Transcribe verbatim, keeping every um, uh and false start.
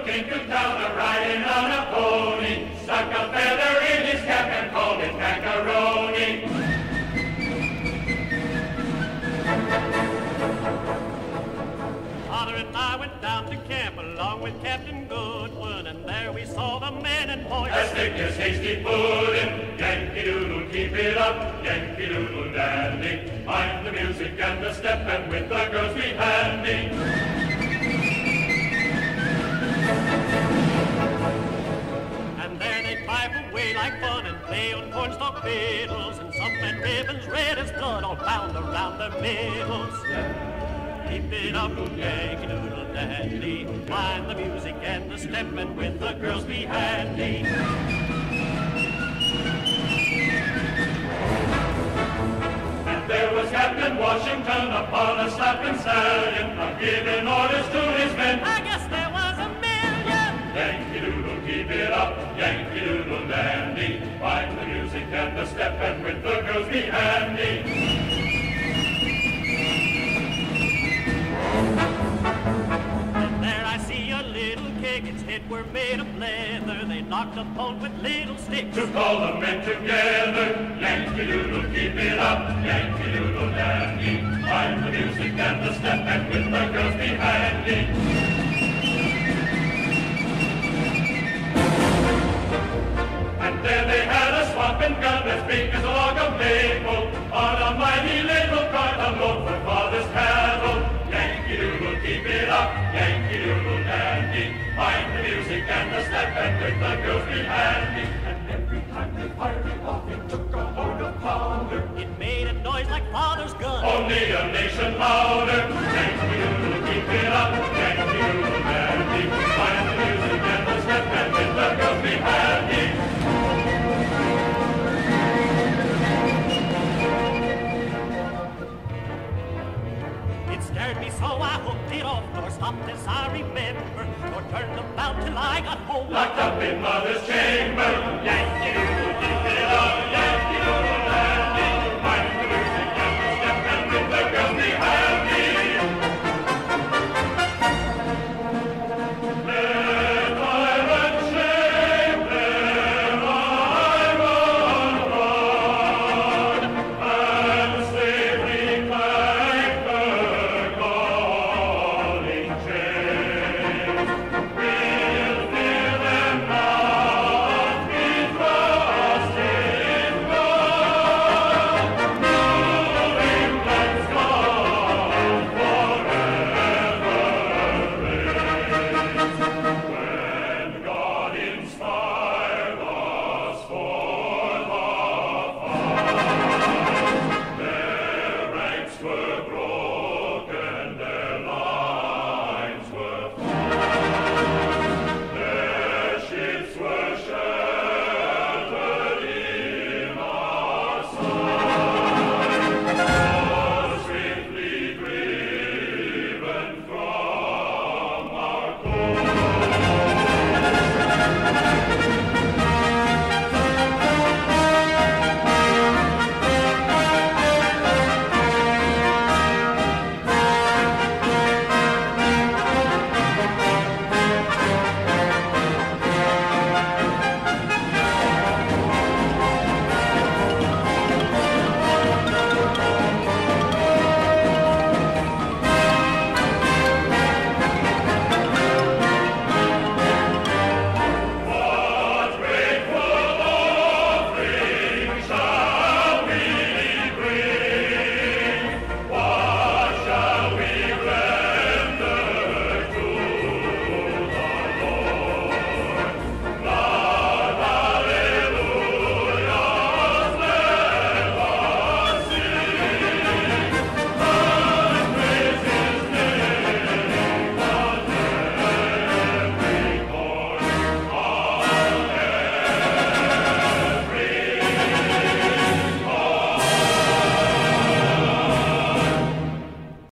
came to town a-riding on a pony, stuck a feather in his cap and called it macaroni. Father and I went down to camp along with Captain Goodwin, and there we saw the men and boys as thick as hasty pudding. Yankee Doodle, keep it up, Yankee Doodle dandy. Mind the music and the step, and with the girls be handy. And there they pipe away like fun and play on cornstalk fiddles, and some had ribbons red as blood all bound around their middles. Keep it up, Yankee Doodle dandy. Mind the music and the step, and with the girls be handy. And there was Captain Washington upon a slapping stallion, giving orders to his men. I guess there was a million. Yankee Doodle, keep it up, Yankee Doodle dandy. Mind the music and the step, and with the girls be handy. Its head were made of leather. They knocked a bolt with little sticks to call the men together. Yankee Doodle, keep it up, Yankee Doodle dandy. Mind the music and the step, and with the girls be handy. And there they had a swamping gun as big as a log of maple, on a mighty little cart, a load for father's cattle. Yankee Doodle, keep it up, Yankee Doodle dandy. Mind the music and the step, and with the girls be handy. And every time they fired it off, it took a horn of powder. It made a noise like father's gun, only a nation louder. Yankee Doodle, keep it up, Yankee Doodle dandy. Mind the music and the step, and with the girls be handy. Scared me so I hooked it off, nor stopped as I remember, nor turned about till I got home. Locked up in mother's chamber, Yankee Doodle.